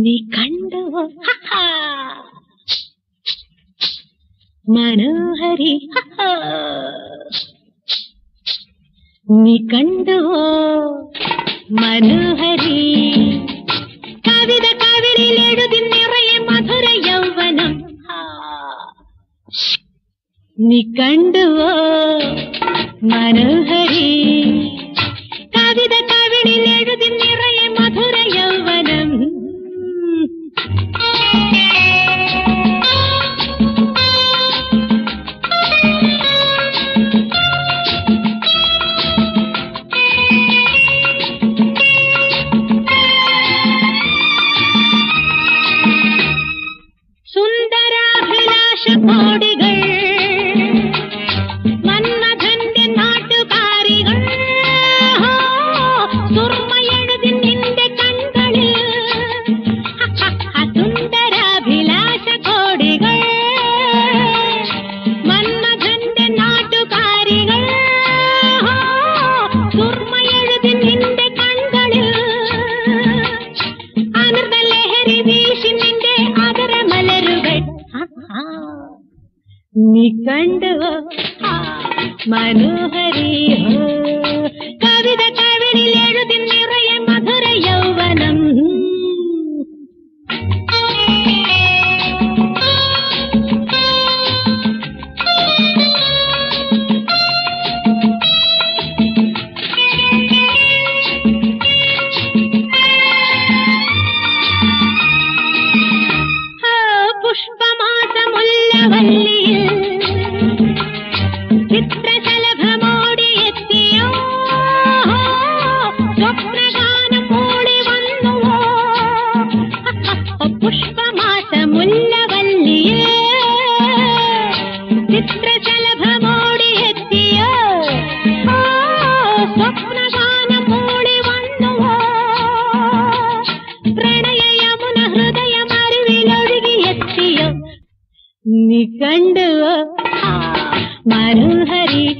നീ കണ്ടുവോ മനോഹരി നീ കണ്ടുവോ മനോഹരി കവിത കവിളിൽ എഴുതി നിറയെ മധുര യൗവനം നീ കണ്ടുവോ മനോഹരി കവിത കവിളിൽ എഴുതി നിറയെ മധുര യൗവനം സുന്ദരാഭിലാഷ കോടികൾ മന്മഥന്റെ നാട്ടുകാരികൾ സുർമയെഴുതി നിന്റെ കൺകളിൽ സുന്ദരാഭിലാഷ കോടികൾ മന്മഥന്റെ നാട്ടുകാരികൾ സുർമയെഴുതി നിന്റെ കൺകളിൽ അമൃത ലഹരി വീശി നിന്റെ അതരമലരുകൾ നീ കണ്ടുവോ മനോഹരി കവിത കവിളിൽ എഴുതി നിറയെ മധുര യൗവനം പുഷ്പമാസമുല്ലവല്ലിയിൽ ചിത്രശലഭമോടിയെത്തിയോ സ്വപ്നഗാനം മൂളി വന്നുവോ പുഷ്പമാസമുല്ലവല്ലിയിൽ ചിത്രശലഭമോടിയെത്തിയോ സ്വപ്നഗാനം മൂളി വന്നുവോ പ്രണയ യമുന ഹൃദയമരുവിലൊഴുകിയെത്തിയോ നീ കണ്ടുവോ മനോഹരി